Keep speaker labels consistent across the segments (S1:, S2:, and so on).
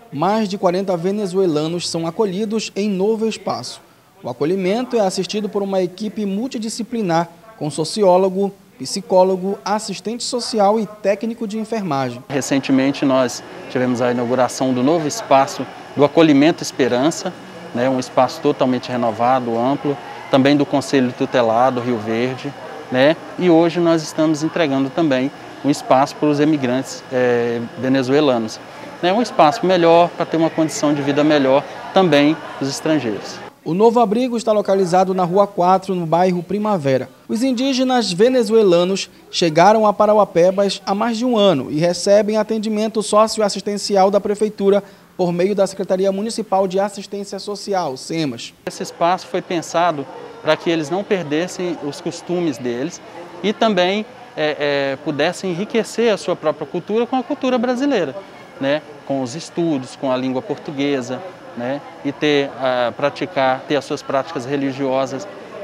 S1: mais de 40 venezuelanos são acolhidos em novo espaço. O acolhimento é assistido por uma equipe multidisciplinar, com sociólogo, psicólogo, assistente social e técnico de enfermagem.
S2: Recentemente nós tivemos a inauguração do novo espaço do Acolhimento Esperança, um espaço totalmente renovado, amplo, também do Conselho Tutelado Rio Verde, e hoje nós estamos entregando também um espaço para os emigrantes venezuelanos. Um espaço melhor para ter uma condição de vida melhor também dos estrangeiros.
S1: O novo abrigo está localizado na Rua 4, no bairro Primavera. Os indígenas venezuelanos chegaram a Parauapebas há mais de um ano e recebem atendimento socioassistencial da Prefeitura por meio da Secretaria Municipal de Assistência Social, SEMAS.
S2: Esse espaço foi pensado para que eles não perdessem os costumes deles e também pudessem enriquecer a sua própria cultura com a cultura brasileira, com os estudos, com a língua portuguesa, e ter as suas práticas religiosas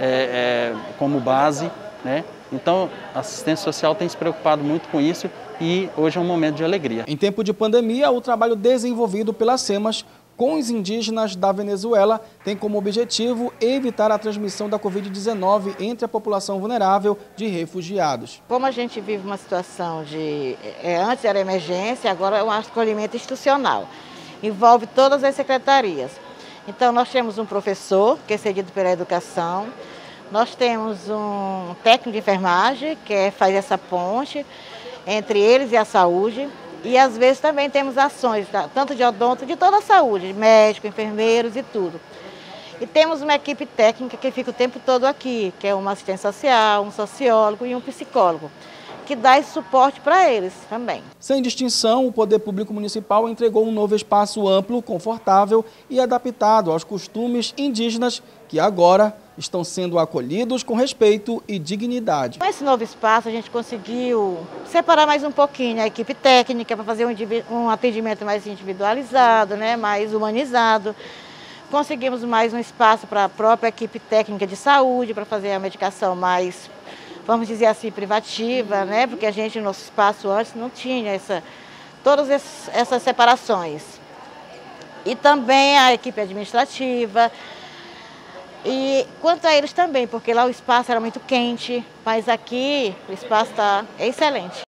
S2: como base. Então, a assistência social tem se preocupado muito com isso e hoje é um momento de alegria.
S1: Em tempo de pandemia, o trabalho desenvolvido pela SEMAS com os indígenas da Venezuela tem como objetivo evitar a transmissão da Covid-19 entre a população vulnerável de refugiados.
S3: Como a gente vive uma situação de... antes era emergência, agora é um acolhimento institucional. Envolve todas as secretarias. Então, nós temos um professor, que é cedido pela educação, nós temos um técnico de enfermagem, que faz essa ponte entre eles e a saúde, e às vezes também temos ações, tanto de odonto, de toda a saúde, de médico, enfermeiros e tudo. E temos uma equipe técnica que fica o tempo todo aqui, que é uma assistente social, um sociólogo e um psicólogo, que dá esse suporte para eles também.
S1: Sem distinção, o Poder Público Municipal entregou um novo espaço amplo, confortável e adaptado aos costumes indígenas que agora estão sendo acolhidos com respeito e dignidade.
S3: Com esse novo espaço, a gente conseguiu separar mais um pouquinho a equipe técnica para fazer um atendimento mais individualizado, mais humanizado. Conseguimos mais um espaço para a própria equipe técnica de saúde, para fazer a medicação mais, vamos dizer assim, privativa, porque a gente, no nosso espaço antes, não tinha todas essas separações. E também a equipe administrativa. E quanto a eles também, porque lá o espaço era muito quente, mas aqui o espaço está excelente.